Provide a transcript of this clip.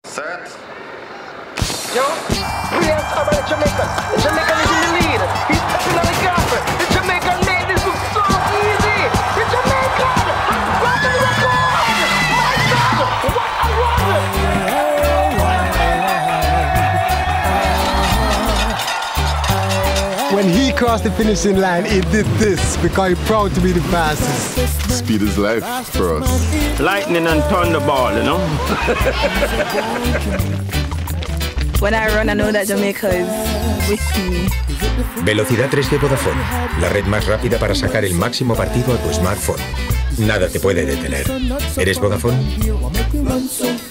Set. Yo, brilliant start by the Jamaicans. The Jamaican is in the lead. He's stepping on the Galofré. The Jamaican made this look so easy. The Jamaican has broken the record. My God, what a run! When he crossed the finishing line, he did this because he's proud to be the fastest. Speed is life for us. Lightning and thunderball, you know. When I run, I know that Jamaica is with me. Velocidad 3 de Vodafone, la red más rápida para sacar el máximo partido a tu smartphone. Nada te puede detener. ¿Eres Vodafone?